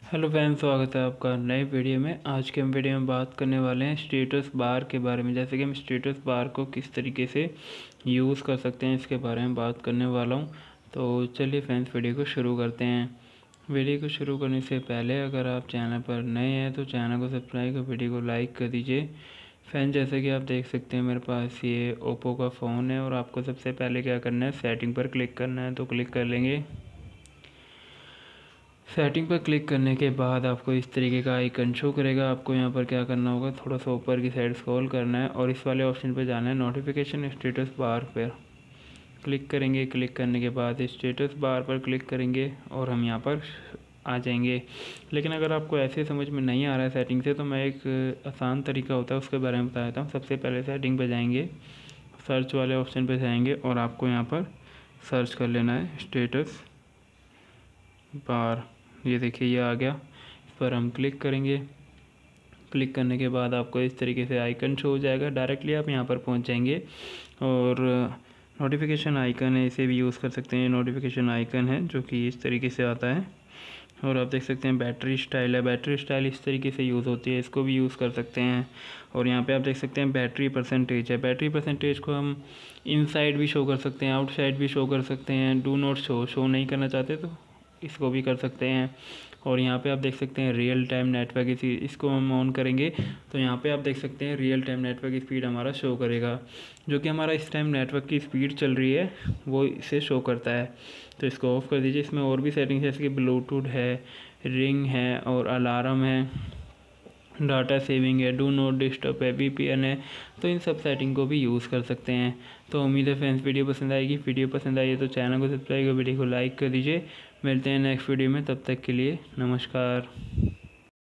Hello friends, स्वागत है आपका नए वीडियो में। आज के हम वीडियो में बात करने वाले हैं स्टेटस बार के बारे में। जैसे कि हम स्टेटस बार को किस तरीके से यूज़ कर सकते हैं, इसके बारे में बात करने वाला हूं। तो चलिए फ्रेंड्स, वीडियो को शुरू करते हैं। वीडियो को शुरू करने से पहले अगर आप चैनल पर नए हैं तो चैनल को सब्सक्राइब कर वीडियो को लाइक कर दीजिए। फ्रेंड्स, जैसे कि आप देख सकते हैं मेरे पास ये ओप्पो का फ़ोन है और आपको सबसे पहले क्या करना है, सेटिंग पर क्लिक करना है। तो क्लिक कर लेंगे। सेटिंग पर क्लिक करने के बाद आपको इस तरीके का आइकन शो करेगा। आपको यहाँ पर क्या करना होगा, थोड़ा सा ऊपर की साइड स्क्रॉल करना है और इस वाले ऑप्शन पर जाना है, नोटिफिकेशन स्टेटस बार पर क्लिक करेंगे। क्लिक करने के बाद स्टेटस बार पर क्लिक करेंगे और हम यहाँ पर आ जाएंगे। लेकिन अगर आपको ऐसे समझ में नहीं आ रहा है सेटिंग से, तो मैं एक आसान तरीका होता है उसके बारे में बता देता हूँ। सबसे पहले सेटिंग पर जाएंगे, सर्च वाले ऑप्शन पर जाएंगे और आपको यहाँ पर सर्च कर लेना है स्टेटस बार। ये देखिए, ये आ गया। इस पर हम क्लिक करेंगे। क्लिक करने के बाद आपको इस तरीके से आइकन शो हो जाएगा। डायरेक्टली आप यहाँ पर पहुँच जाएंगे और नोटिफिकेशन आइकन है, इसे भी यूज़ कर सकते हैं। नोटिफिकेशन आइकन है जो कि इस तरीके से आता है और आप देख सकते हैं बैटरी स्टाइल है। बैटरी स्टाइल इस तरीके से यूज़ होती है, इसको भी यूज़ कर सकते हैं। और यहाँ पे आप देख सकते हैं बैटरी परसेंटेज है। बैटरी परसेंटेज को हम इनसाइड भी शो कर सकते हैं, आउटसाइड भी शो कर सकते हैं। डू नॉट शो नहीं करना चाहते तो इसको भी कर सकते हैं। और यहाँ पे आप देख सकते हैं रियल टाइम नेटवर्क, इसको हम ऑन करेंगे तो यहाँ पे आप देख सकते हैं रियल टाइम नेटवर्क स्पीड हमारा शो करेगा। जो कि हमारा इस टाइम नेटवर्क की स्पीड चल रही है वो इसे शो करता है। तो इसको ऑफ़ कर दीजिए। इसमें और भी सेटिंग्स जैसे कि ब्लूटूथ है, रिंग है और अलार्म है, डाटा सेविंग है, डू नॉट डिस्टर्ब है, VPN है। तो इन सब सेटिंग को भी यूज़ कर सकते हैं। तो उम्मीद है फ्रेंड्स वीडियो पसंद आएगी। वीडियो पसंद आई है तो चैनल को सब्सक्राइब कर वीडियो को लाइक कर दीजिए। मिलते हैं नेक्स्ट वीडियो में, तब तक के लिए नमस्कार।